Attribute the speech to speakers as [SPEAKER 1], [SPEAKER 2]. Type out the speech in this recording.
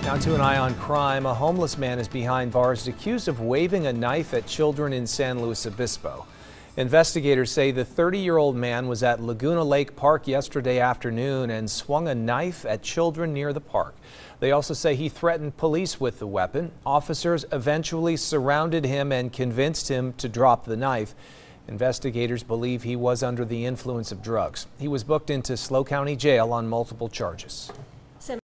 [SPEAKER 1] Now to an eye on crime. A homeless man is behind bars accused of waving a knife at children in San Luis Obispo. Investigators say the 30-year-old man was at Laguna Lake Park yesterday afternoon and swung a knife at children near the park. They also say he threatened police with the weapon. Officers eventually surrounded him and convinced him to drop the knife. Investigators believe he was under the influence of drugs. He was booked into SLO County Jail on multiple charges.